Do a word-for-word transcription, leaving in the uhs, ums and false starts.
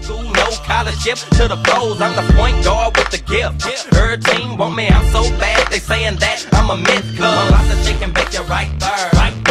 school, no scholarship. To the pros, I'm the point guard with the gift. Her team want me, I'm so bad, they saying that I'm a myth. Cause I'm about to shake and bake you right there. Right